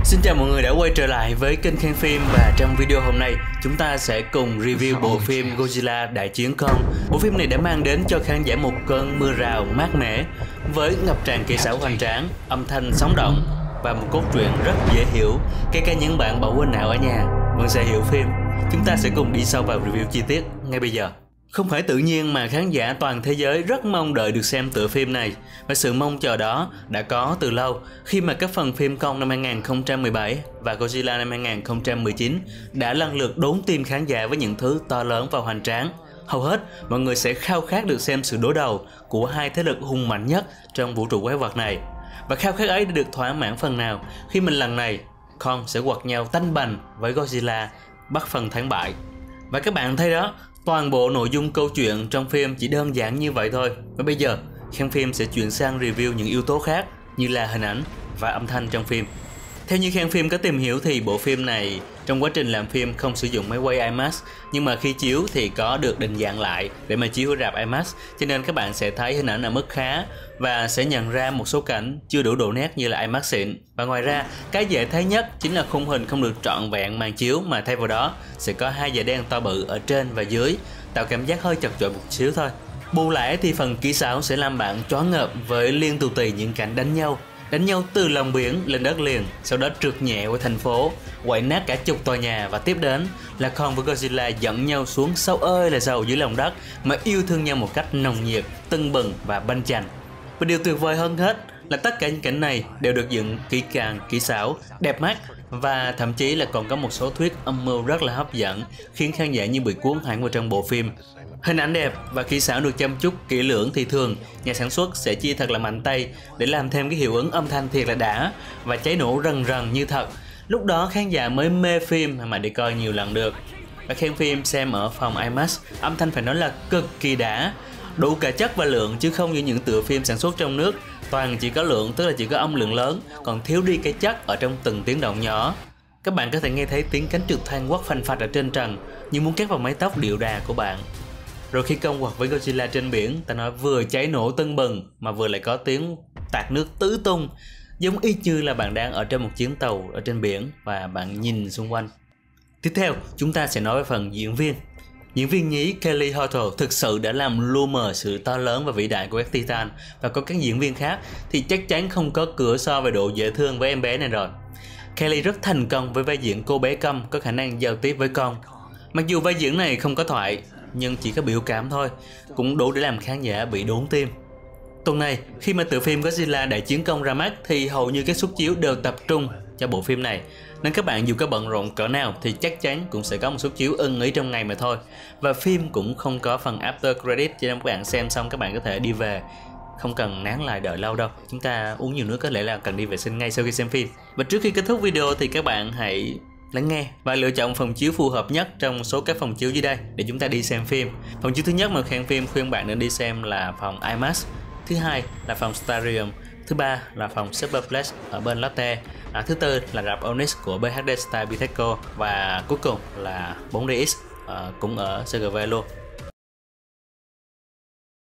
Xin chào mọi người đã quay trở lại với kênh Khen Phim, và trong video hôm nay chúng ta sẽ cùng review bộ phim Godzilla Đại Chiến Kong. Bộ phim này đã mang đến cho khán giả một cơn mưa rào mát mẻ với ngập tràn kỹ xảo hoành tráng, âm thanh sống động và một cốt truyện rất dễ hiểu. Kể cả những bạn bảo quên não ở nhà vẫn sẽ hiểu phim. Chúng ta sẽ cùng đi sâu vào review chi tiết ngay bây giờ. Không phải tự nhiên mà khán giả toàn thế giới rất mong đợi được xem tựa phim này, và sự mong chờ đó đã có từ lâu khi mà các phần phim Kong năm 2017 và Godzilla năm 2019 đã lần lượt đốn tim khán giả với những thứ to lớn và hoành tráng. Hầu hết mọi người sẽ khao khát được xem sự đối đầu của hai thế lực hùng mạnh nhất trong vũ trụ quái vật này, và khao khát ấy đã được thỏa mãn phần nào khi mình lần này Kong sẽ quật nhau tanh bành với Godzilla, bắt phần thắng bại. Và các bạn thấy đó, toàn bộ nội dung câu chuyện trong phim chỉ đơn giản như vậy thôi. Và bây giờ, Khen Phim sẽ chuyển sang review những yếu tố khác như là hình ảnh và âm thanh trong phim. Theo như Khen Phim có tìm hiểu thì bộ phim này trong quá trình làm phim không sử dụng máy quay IMAX, nhưng mà khi chiếu thì có được định dạng lại để mà chiếu ở rạp IMAX, cho nên các bạn sẽ thấy hình ảnh ở mức khá và sẽ nhận ra một số cảnh chưa đủ độ nét như là IMAX xịn. Và ngoài ra, cái dễ thấy nhất chính là khung hình không được trọn vẹn màn chiếu, mà thay vào đó sẽ có hai dải đen to bự ở trên và dưới, tạo cảm giác hơi chật chội một xíu thôi. Bù lại thì phần kỹ xảo sẽ làm bạn choáng ngợp với liên tù tì những cảnh đánh nhau từ lòng biển lên đất liền, sau đó trượt nhẹ qua thành phố, quậy nát cả chục tòa nhà, và tiếp đến là Kong với Godzilla dẫn nhau xuống sâu ơi là sâu dưới lòng đất mà yêu thương nhau một cách nồng nhiệt, tưng bừng và banh chành. Và điều tuyệt vời hơn hết là tất cả những cảnh này đều được dựng kỹ càng, kỹ xảo, đẹp mắt, và thậm chí là còn có một số thuyết âm mưu rất là hấp dẫn, khiến khán giả như bị cuốn hẳn vào trong bộ phim. Hình ảnh đẹp và kỹ xảo được chăm chút kỹ lưỡng thì thường nhà sản xuất sẽ chia thật là mạnh tay để làm thêm cái hiệu ứng âm thanh thiệt là đã và cháy nổ rần rần như thật. Lúc đó khán giả mới mê phim mà đi coi nhiều lần được. Và Khen Phim xem ở phòng IMAX, âm thanh phải nói là cực kỳ đã, đủ cả chất và lượng, chứ không như những tựa phim sản xuất trong nước toàn chỉ có lượng, tức là chỉ có âm lượng lớn, còn thiếu đi cái chất ở trong từng tiếng động nhỏ. Các bạn có thể nghe thấy tiếng cánh trực thăng quất phanh phạch ở trên trần như muốn cắt vào mái tóc điệu đà của bạn. Rồi khi công quật với Godzilla trên biển, ta nói vừa cháy nổ tưng bừng mà vừa lại có tiếng tạt nước tứ tung, giống y như là bạn đang ở trên một chuyến tàu ở trên biển và bạn nhìn xung quanh. Tiếp theo, chúng ta sẽ nói về phần diễn viên. Diễn viên nhí Kelly Hotel thực sự đã làm lu mờ sự to lớn và vĩ đại của các Titan, và có các diễn viên khác thì chắc chắn không có cửa so về độ dễ thương với em bé này rồi. Kelly rất thành công với vai diễn cô bé câm có khả năng giao tiếp với con. Mặc dù vai diễn này không có thoại, nhưng chỉ có biểu cảm thôi cũng đủ để làm khán giả bị đốn tim. Tuần này, khi mà tựa phim Godzilla Đại Chiến Kong ra mắt thì hầu như các suất chiếu đều tập trung cho bộ phim này, nên các bạn dù có bận rộn cỡ nào thì chắc chắn cũng sẽ có một suất chiếu ưng ý trong ngày mà thôi. Và phim cũng không có phần after credit, cho nên các bạn xem xong các bạn có thể đi về, không cần nán lại đợi lâu đâu. Chúng ta uống nhiều nước có lẽ là cần đi vệ sinh ngay sau khi xem phim. Và trước khi kết thúc video thì các bạn hãy lắng nghe và lựa chọn phòng chiếu phù hợp nhất trong số các phòng chiếu dưới đây để chúng ta đi xem phim. Phòng chiếu thứ nhất mà Khen Phim khuyên bạn nên đi xem là phòng IMAX, thứ hai là phòng Stadium, thứ ba là phòng Superplex ở bên Lotte, thứ tư là rạp Onyx của BHD Style Bitexco, và cuối cùng là 4DX cũng ở CGV luôn.